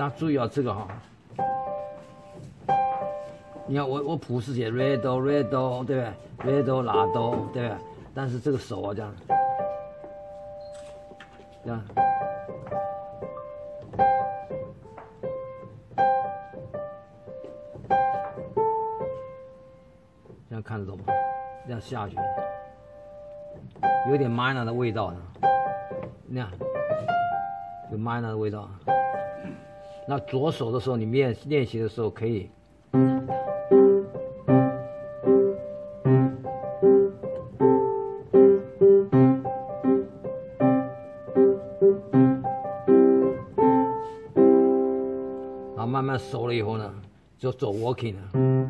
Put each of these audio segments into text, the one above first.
大家注意啊，这个哈，你看我谱是写 re do re do 对不对 ？re do la do 对不对？但是这个手啊这样，这样。这样看得懂吗？这样下去，有点 minor 的味道呢。那样有 minor 的味道。那左手的时候，你练习的时候可以。然后慢慢熟了以后呢，就走 walking 了。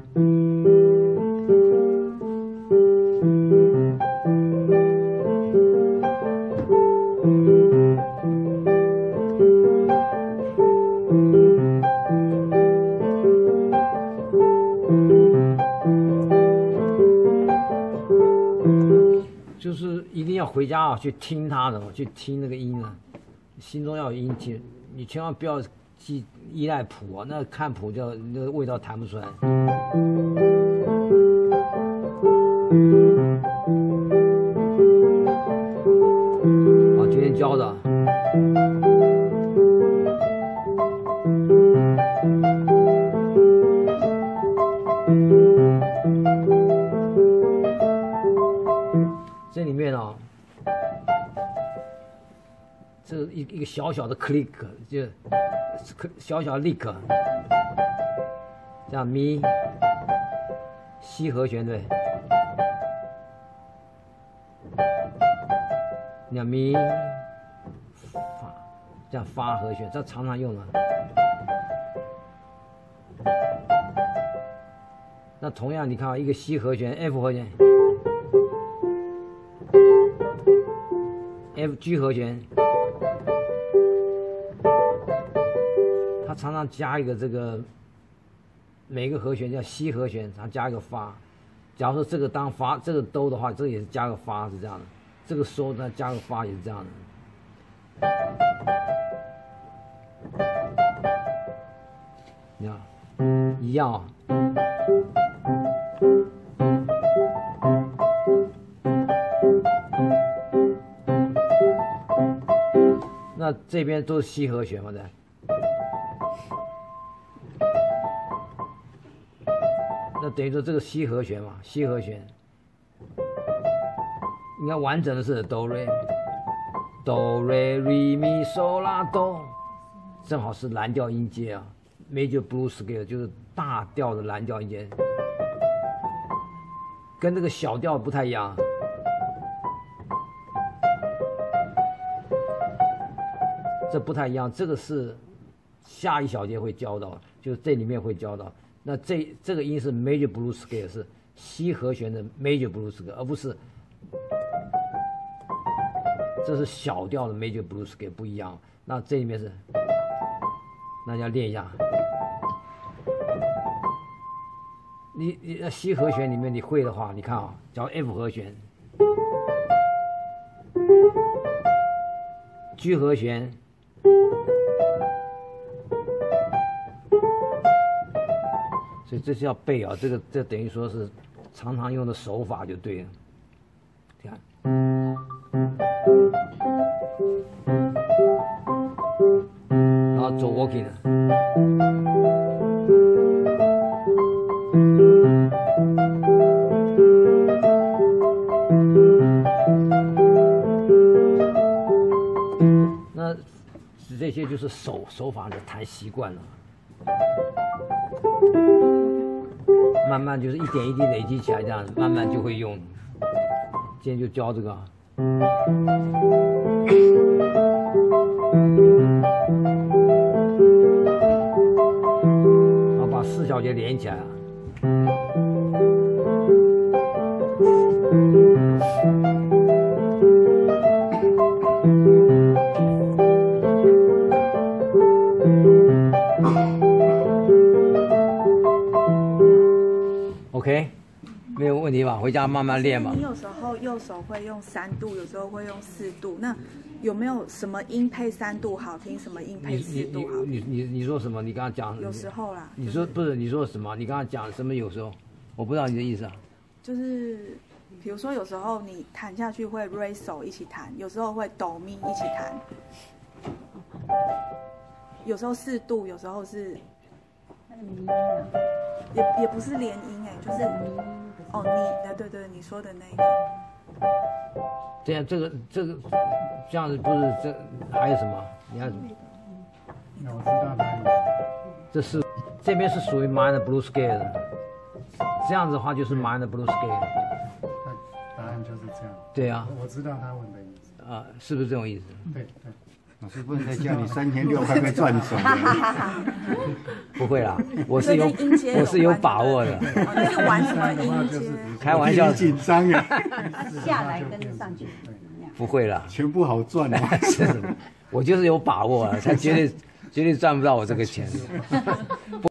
就是一定要回家啊，去听它的，去听那个音啊，心中要有音听，你千万不要依赖谱啊，那看谱就那个味道弹不出来。好，今天教的。这里面啊，这一个小小的 click 就小小的 lick， 这样咪西和弦对，你看咪发，这样发和弦，这常常用的。那同样你看啊，一个西和弦 F 和弦。F G 和弦，它常常加一个这个，每个和弦叫西和弦，它加一个发。假如说这个当发，这个哆的话，这个也是加个发，是这样的。这个嗦它加个发也是这样的。你看，一样啊。那这边都是西和弦嘛，对。那等于说这个西和弦嘛，西和弦。你看完整的是哆瑞咪嗦拉哆，正好是蓝调音阶啊 ，major blues scale 就是大调的蓝调音阶，跟这个小调不太一样。这不太一样，这个是下一小节会教到，就是这里面会教到。那这个音是 major blues scale， 是西和弦的 major blues scale， 而不是这是小调的 major blues scale， 不一样。那这里面是，那要练一下。你西和弦里面你会的话，你看啊，假如 F 和弦、G 和弦。所以这是要背啊，这等于说是常常用的手法就对了。你看，然后走 walking 了。那这些就是手法的弹习惯了。慢慢就是一点一滴累积起来，这样慢慢就会用。今天就教这个。然后把4小节连起来。OK， 没有问题吧？回家慢慢练嘛。 你有时候右手会用3度，有时候会用4度。那有没有什么音配3度好听，什么音配4度好听？ 你说什么？你刚刚讲有时候啦。 你说不是你说什么？你刚刚讲什么？有时候我不知道你的意思啊。 就是比如说有时候你弹下去会 re 手一起弹，有时候会哆咪一起弹，有时候4度，有时候是也不是连音哎，就是哦对你说的那个。 这样这个这样子不是这还有什么？你看什么？ 那我知道他意思。 这是这边是属于 minor blues scale 的，这样子的话就是 minor blues scale。 答案就是这样。 对啊。 我知道他问的意思。 啊，是不是这种意思？ 对。 老师不能再叫你3600块被赚走了。 不会啦，我是有把握的。 那是玩什么音阶？ 开玩笑。 紧张呀。 下来跟上去。 不会啦， 钱不好赚啊。 是，我就是有把握啊，才绝对赚不到我这个钱。